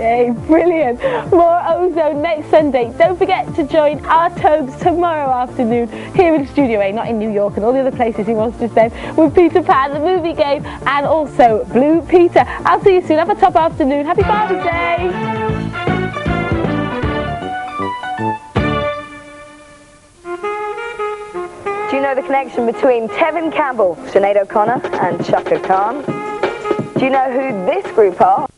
Day. Brilliant. More Ozone next Sunday. Don't forget to join our Tobes tomorrow afternoon here in Studio A, not in New York and all the other places he wants to send, with Peter Pan, the movie game, and also Blue Peter. I'll see you soon. Have a top afternoon. Happy Father's Day. Do you know the connection between Tevin Campbell, Sinead O'Connor and Chaka Khan? Do you know who this group are?